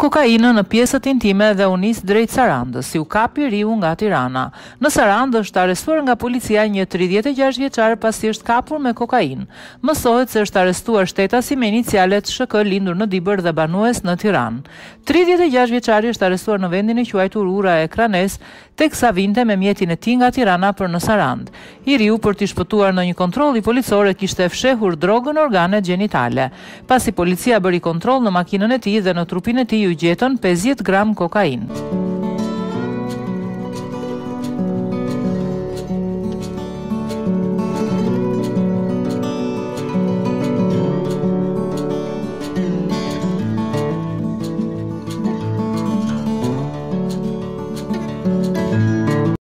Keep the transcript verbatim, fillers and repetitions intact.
kokainën në pjesët intime dhe u nis drejt Sarandës, si u kapi riu nga Tirana. Në Sarandë është arrestuar nga policia një tridhjetë e gjashtë vjeçar pasi është kapur me kokainë. Mësohet se është arrestuar shtetasi me inicialet Sh K lindur në Dibër dhe banues në Tiranë. tridhjetë e gjashtë vjeçari është arrestuar në vendin e quajtur Ura e Kranes, teksa vinte me mjetin e tij nga Tirana për në Sarandë. I riu për t'i shpëtuar në një kontroll i policore kishte fshehur drogën organe gjenitale. Pasi policia bëri kontroll në makinën e tij dhe në trupin e tij u gjetën pesëdhjetë gram kokainë.